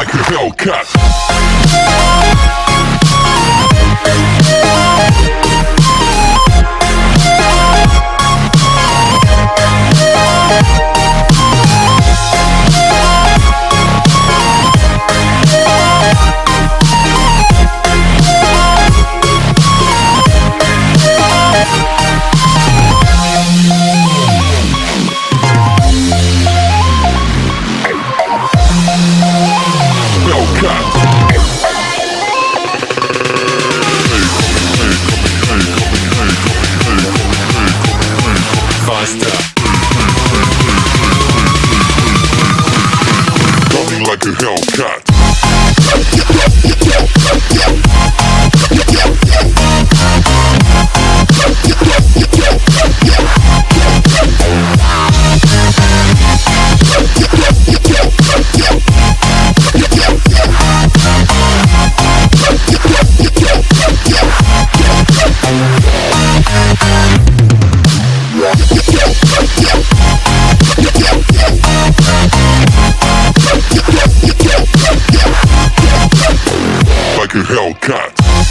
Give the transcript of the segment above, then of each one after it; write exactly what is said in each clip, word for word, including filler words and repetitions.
like a Hellcat. Like a Hellcat. Like a Hellcat.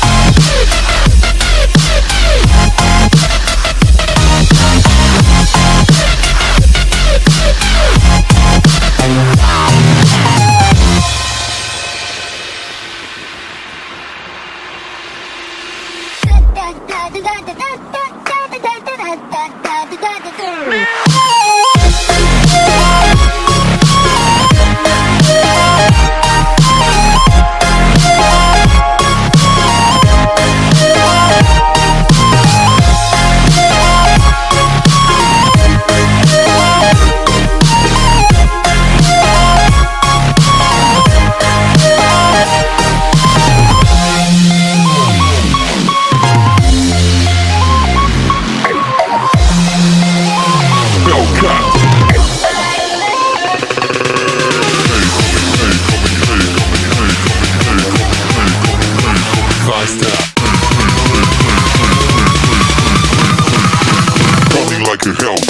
Like a hell.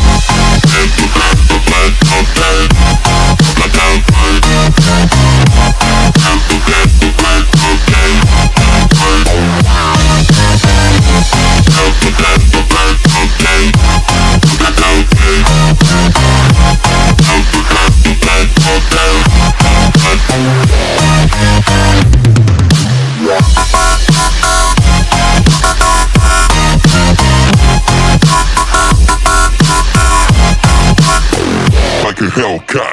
Like a Hellcat.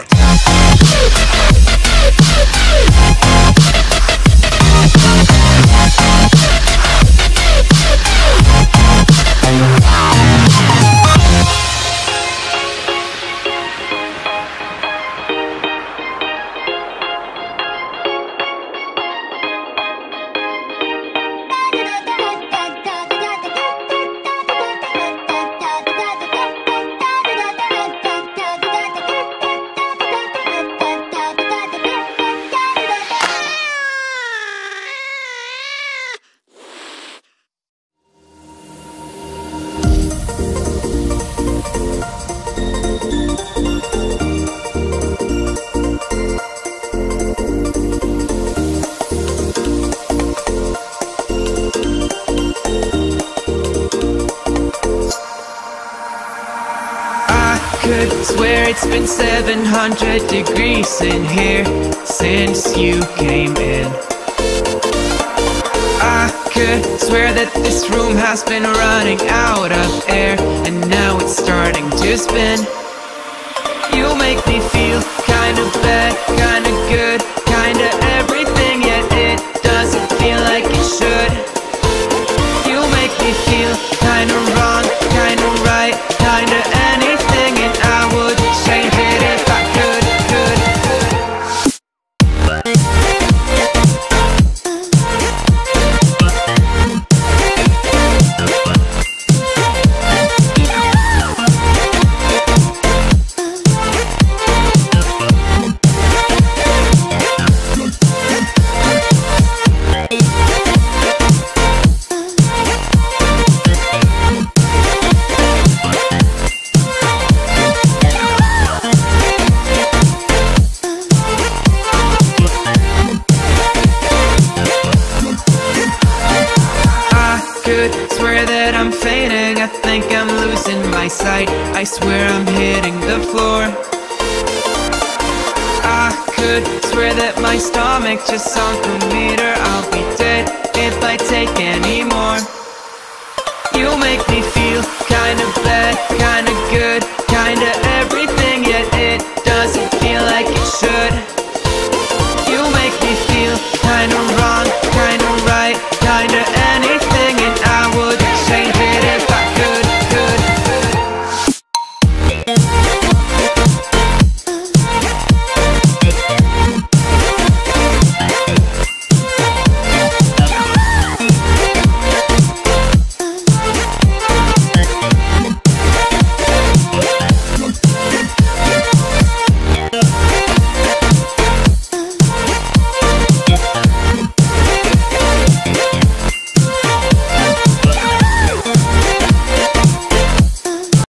Could swear it's been seven hundred degrees in here since you came in. I could swear that this room has been running out of air, and now it's starting to spin. You make me feel kinda bad, kinda good, kinda everything, yet it doesn't feel like it should. You make me feel kinda wrong, kinda right, kinda anything, and I would change it if I could, could, could. right, I swear I'm hitting the floor. I could swear that my stomach just sunk a meter. I'll be dead if I take any more. You make me feel kinda bad, kinda good, kinda everything, yet it doesn't feel like it should.